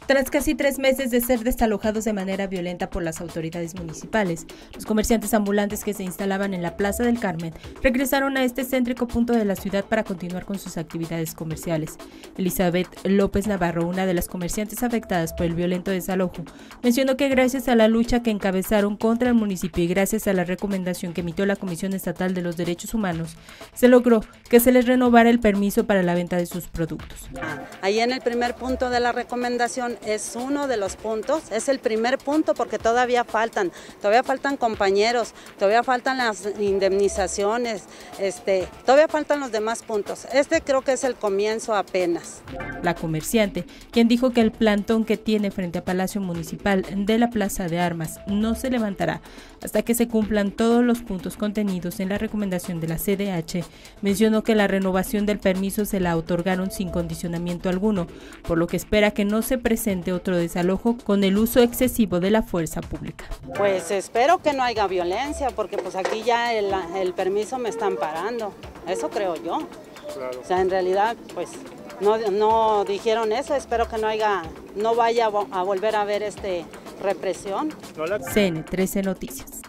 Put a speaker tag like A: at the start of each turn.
A: Tras casi 3 meses de ser desalojados de manera violenta por las autoridades municipales, los comerciantes ambulantes que se instalaban en la Plaza del Carmen regresaron a este céntrico punto de la ciudad para continuar con sus actividades comerciales. Elizabeth López Navarro, una de las comerciantes afectadas por el violento desalojo, mencionó que gracias a la lucha que encabezaron contra el municipio y gracias a la recomendación que emitió la Comisión Estatal de los Derechos Humanos, se logró que se les renovara el permiso para la venta de sus productos.
B: Ahí en el primer punto de la recomendación es uno de los puntos, es el primer punto porque todavía faltan compañeros, todavía faltan las indemnizaciones, todavía faltan los demás puntos. Creo que es el comienzo apenas.
A: La comerciante, quien dijo que el plantón que tiene frente a Palacio Municipal de la Plaza de Armas no se levantará hasta que se cumplan todos los puntos contenidos en la recomendación de la CDH, mencionó que la renovación del permiso se la otorgaron sin condicionamiento alguno, por lo que espera que no se presente otro desalojo con el uso excesivo de la fuerza pública.
B: Pues espero que no haya violencia, porque pues aquí ya el permiso me están parando, eso creo yo. Claro. O sea, en realidad pues no dijeron eso, espero que no vaya a volver a haber represión.
A: CN13 Noticias.